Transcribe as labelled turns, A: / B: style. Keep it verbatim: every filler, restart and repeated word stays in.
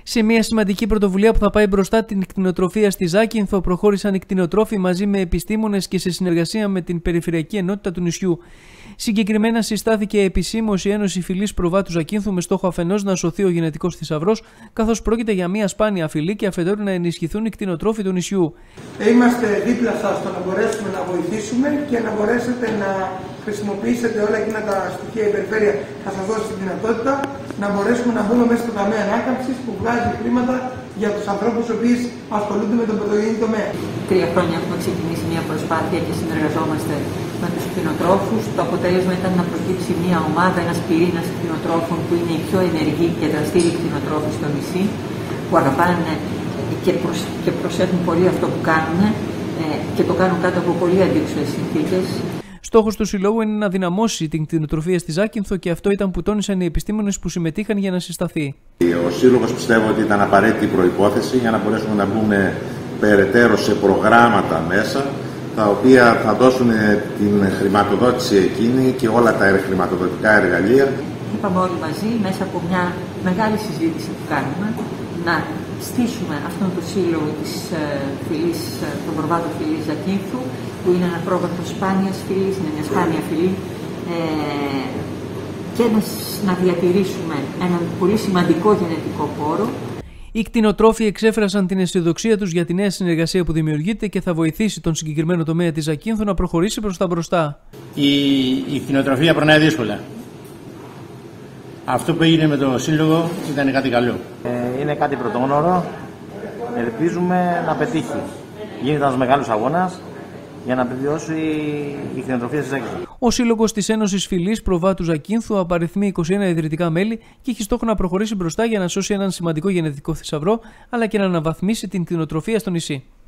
A: Σε μια σημαντική πρωτοβουλία που θα πάει μπροστά την κτηνοτροφία στη Ζάκυνθο, προχώρησαν οι κτηνοτρόφοι μαζί με επιστήμονες και σε συνεργασία με την Περιφερειακή Ενότητα του νησιού. Συγκεκριμένα, συστάθηκε επισήμως η Ένωση Φυλής Προβάτου Ζακύνθου με στόχο αφενός να σωθεί ο γενετικός θησαυρός, καθώς πρόκειται για μια σπάνια φυλή, και αφετέρου να ενισχυθούν οι κτηνοτρόφοι του νησιού.
B: Είμαστε δίπλα σας στο να μπορέσουμε να βοηθήσουμε και να μπορέσετε να χρησιμοποιήσετε όλα εκείνα τα στοιχεία. Η περιφέρεια θα σας δώσει τη δυνατότητα να μπορέσουμε να μπούμε μέσα στο Ταμείο Ανάκαμψης που βγάζει χρήματα για τους ανθρώπους οι οποίοι ασχολούνται με τον πρωτογενή τομέα.
C: Τρία χρόνια έχουμε ξεκινήσει μια προσπάθεια και συνεργαζόμαστε με τους κτηνοτρόφους. Το αποτέλεσμα ήταν να προκύψει μια ομάδα, ένας πυρήνας κτηνοτρόφων που είναι οι πιο ενεργοί και δραστήριοι κτηνοτρόφοι στο νησί, που αγαπάνε και, προσ... και προσέχουν πολύ αυτό που κάνουν και το κάνουν κάτω από πολύ αντίξωες συνθήκες.
A: Στόχος του Συλλόγου είναι να δυναμώσει την κτηνοτροφία στη Ζάκυνθο, και αυτό ήταν που τόνισαν οι επιστήμονες που συμμετείχαν για να συσταθεί.
D: Ο Σύλλογος πιστεύω ότι ήταν απαραίτητη προϋπόθεση για να μπορέσουμε να μπούμε περαιτέρω σε προγράμματα μέσα, τα οποία θα δώσουν την χρηματοδότηση εκείνη και όλα τα χρηματοδοτικά εργαλεία.
C: Είπαμε όλοι μαζί, μέσα από μια μεγάλη συζήτηση που κάνουμε, να στήσουμε αυτόν τον σύλλογο της φυλής, των προβάτων φυλής Ζακύνθου, που είναι ένα πρόβατο σπάνιας φυλής, είναι μια σπάνια φυλή, ε, και να, να διατηρήσουμε έναν πολύ σημαντικό γενετικό πόρο.
A: Οι κτηνοτρόφοι εξέφρασαν την αισιοδοξία τους για τη νέα συνεργασία που δημιουργείται και θα βοηθήσει τον συγκεκριμένο τομέα της Ζακύνθου να προχωρήσει προς τα μπροστά.
E: Η, η κτηνοτροφία περνάει δύσκολα. Αυτό που έγινε με το σύλλογο ήταν κάτι καλό.
F: Ε, είναι κάτι πρωτόγνωρο. Ελπίζουμε να πετύχει. Γίνεται ένας μεγάλος αγώνας για να επιβιώσει η κτηνοτροφία στη Ζάκυνθο.
A: Ο Σύλλογος της Ένωσης Φυλής Προβάτου Ζακύνθου απαριθμεί είκοσι ένα ιδρυτικά μέλη και έχει στόχο να προχωρήσει μπροστά για να σώσει έναν σημαντικό γενετικό θησαυρό, αλλά και να αναβαθμίσει την κτηνοτροφία στο νησί.